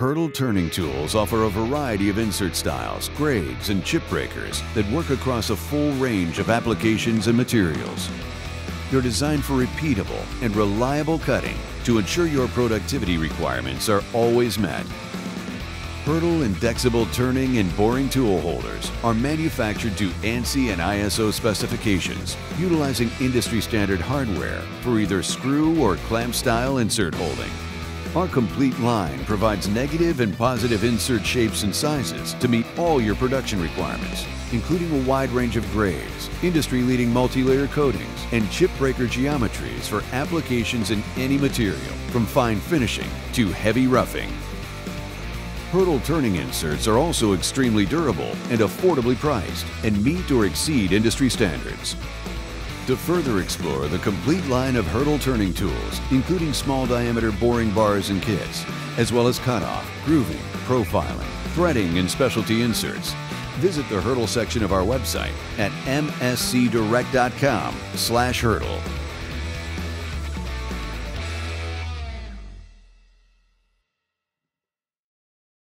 Hurdle Turning Tools offer a variety of insert styles, grades, and chip breakers that work across a full range of applications and materials. They're designed for repeatable and reliable cutting to ensure your productivity requirements are always met. Hurdle indexable turning and boring tool holders are manufactured to ANSI and ISO specifications, utilizing industry-standard hardware for either screw or clamp style insert holding. Our complete line provides negative and positive insert shapes and sizes to meet all your production requirements, including a wide range of grades, industry-leading multi-layer coatings, and chip breaker geometries for applications in any material, from fine finishing to heavy roughing. Hurdle turning inserts are also extremely durable and affordably priced and meet or exceed industry standards. To further explore the complete line of Hurdle turning tools, including small diameter boring bars and kits, as well as cutoff, grooving, profiling, threading, and specialty inserts, visit the Hurdle section of our website at mscdirect.com/hurdle.